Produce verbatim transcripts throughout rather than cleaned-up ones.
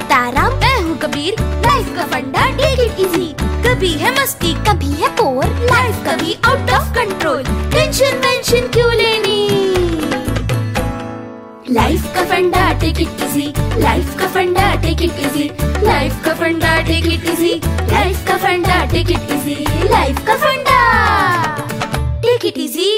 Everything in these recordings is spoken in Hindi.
तारा, मैं हूँ कबीर। लाइफ का फंडा टेक इट इजी। कभी है मस्ती, कभी है बोर, लाइफ कभी आउट ऑफ कंट्रोल। टेंशन वेंशन क्यों लेनी, लाइफ का फंडा टेक इट इजी। लाइफ का फंडा टेक इट इजी। लाइफ का फंडा टेक इट इजी। लाइफ का फंडा टेक इट इजी। लाइफ का फंडा टेक इट इजी।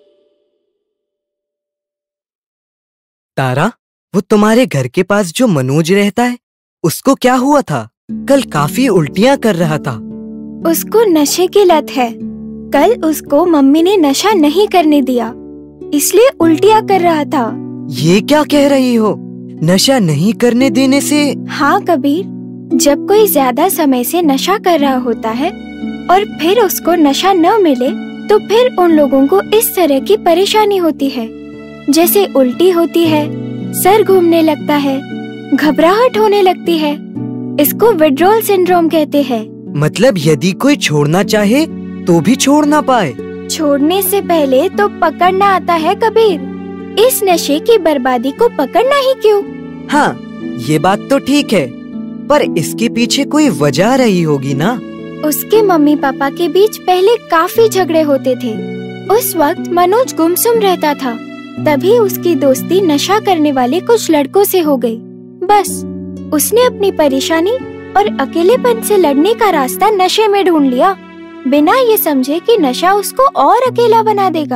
तारा, वो तुम्हारे घर के पास जो मनोज रहता है, उसको क्या हुआ था? कल काफी उल्टियाँ कर रहा था। उसको नशे की लत है। कल उसको मम्मी ने नशा नहीं करने दिया, इसलिए उल्टियाँ कर रहा था। ये क्या कह रही हो? नशा नहीं करने देने से? हाँ कबीर, जब कोई ज्यादा समय से नशा कर रहा होता है और फिर उसको नशा न मिले, तो फिर उन लोगों को इस तरह की परेशानी होती है, जैसे उल्टी होती है, सर घूमने लगता है, घबराहट होने लगती है। इसको विड्रॉल सिंड्रोम कहते हैं। मतलब यदि कोई छोड़ना चाहे तो भी छोड़ ना पाए? छोड़ने से पहले तो पकड़ना आता है कबीर। इस नशे की बर्बादी को पकड़ना ही क्यों? हाँ, ये बात तो ठीक है, पर इसके पीछे कोई वजह रही होगी ना? उसके मम्मी पापा के बीच पहले काफी झगड़े होते थे। उस वक्त मनोज गुमसुम रहता था। तभी उसकी दोस्ती नशा करने वाले कुछ लड़कों से हो गई। बस उसने अपनी परेशानी और अकेलेपन से लड़ने का रास्ता नशे में ढूंढ लिया, बिना ये समझे कि नशा उसको और अकेला बना देगा।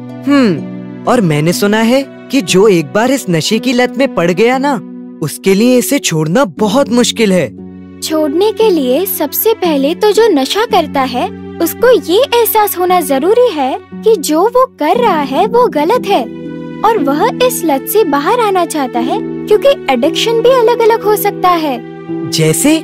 हम्म, और मैंने सुना है कि जो एक बार इस नशे की लत में पड़ गया ना, उसके लिए इसे छोड़ना बहुत मुश्किल है। छोड़ने के लिए सबसे पहले तो जो नशा करता है, उसको ये एहसास होना जरूरी है कि जो वो कर रहा है वो गलत है, और वह इस लत से बाहर आना चाहता है, क्योंकि एडिक्शन भी अलग अलग हो सकता है। जैसे?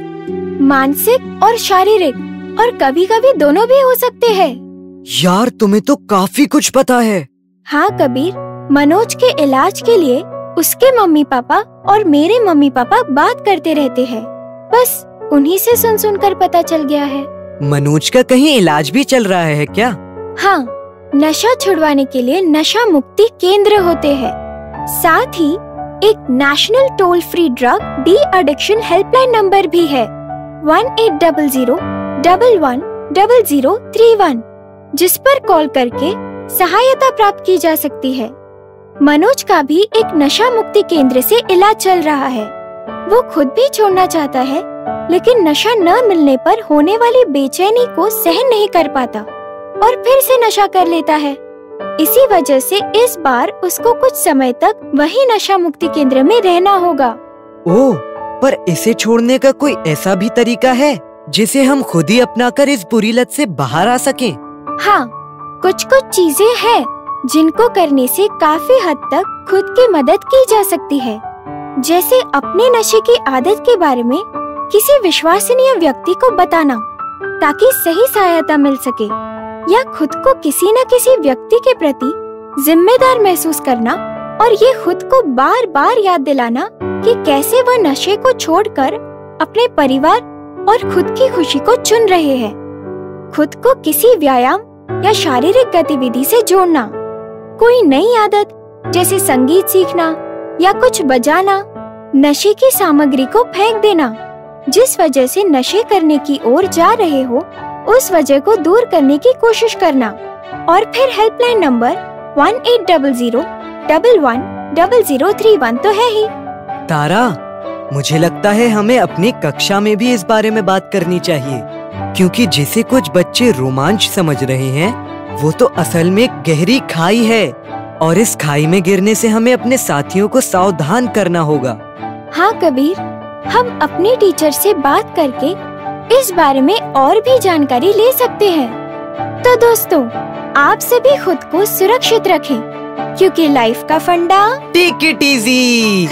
मानसिक और शारीरिक, और कभी कभी दोनों भी हो सकते हैं। यार, तुम्हें तो काफी कुछ पता है। हाँ कबीर, मनोज के इलाज के लिए उसके मम्मी पापा और मेरे मम्मी पापा बात करते रहते हैं। बस उन्हीं से सुन सुन कर पता चल गया है। मनोज का कहीं इलाज भी चल रहा है क्या? हाँ, नशा छुड़वाने के लिए नशा मुक्ति केंद्र होते हैं। साथ ही एक national toll free drug de addiction helpline number भी है, one eight double zero double one double zero three one, जिस पर कॉल करके सहायता प्राप्त की जा सकती है। मनोज का भी एक नशा मुक्ति केंद्र से इलाज चल रहा है। वो खुद भी छोड़ना चाहता है, लेकिन नशा न मिलने पर होने वाली बेचैनी को सहन नहीं कर पाता और फिर से नशा कर लेता है। इसी वजह से इस बार उसको कुछ समय तक वही नशा मुक्ति केंद्र में रहना होगा। ओह, पर इसे छोड़ने का कोई ऐसा भी तरीका है जिसे हम खुद ही अपनाकर इस बुरी लत से बाहर आ सकें? हाँ, कुछ कुछ चीजें हैं जिनको करने से काफी हद तक खुद की मदद की जा सकती है। जैसे अपने नशे की आदत के बारे में किसी विश्वसनीय व्यक्ति को बताना, ताकि सही सहायता मिल सके, या खुद को किसी न किसी व्यक्ति के प्रति जिम्मेदार महसूस करना और ये खुद को बार बार याद दिलाना कि कैसे वह नशे को छोड़कर अपने परिवार और खुद की खुशी को चुन रहे हैं। खुद को किसी व्यायाम या शारीरिक गतिविधि से जोड़ना, कोई नई आदत जैसे संगीत सीखना या कुछ बजाना, नशे की सामग्री को फेंक देना, जिस वजह से नशे करने की ओर जा रहे हो उस वजह को दूर करने की कोशिश करना, और फिर helpline number one eight double zero double one double zero three one तो है ही। तारा, मुझे लगता है हमें अपनी कक्षा में भी इस बारे में बात करनी चाहिए, क्योंकि जिसे कुछ बच्चे रोमांच समझ रहे हैं, वो तो असल में गहरी खाई है, और इस खाई में गिरने से हमें अपने साथियों को सावधान करना होगा। हाँ कबीर, हम अपने टीचर से बात करके इस बारे में और भी जानकारी ले सकते हैं। तो दोस्तों, आप सभी खुद को सुरक्षित रखें, क्योंकि लाइफ का फंडा take it easy.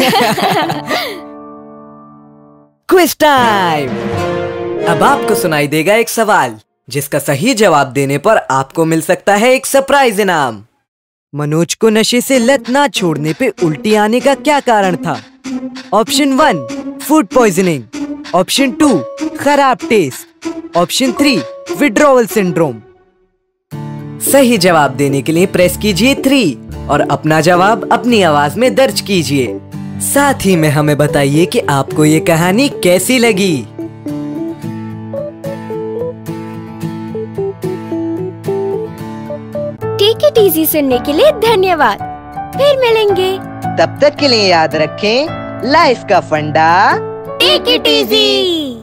Quiz time. अब आपको सुनाई देगा एक सवाल, जिसका सही जवाब देने पर आपको मिल सकता है एक सरप्राइज इनाम। मनोज को नशे से लत ना छोड़ने पे उल्टी आने का क्या कारण था? Option one, food poisoning. Option two, खराब taste. Option three, withdrawal syndrome. सही जवाब देने के लिए प्रेस कीजिए थ्री और अपना जवाब अपनी आवाज में दर्ज कीजिए। साथ ही में हमें बताइए कि आपको ये कहानी कैसी लगी। टेक इट इजी सुनने के लिए धन्यवाद। फिर मिलेंगे। तब तक के लिए याद रखें, लाइफ का फंडा टेक इट इजी।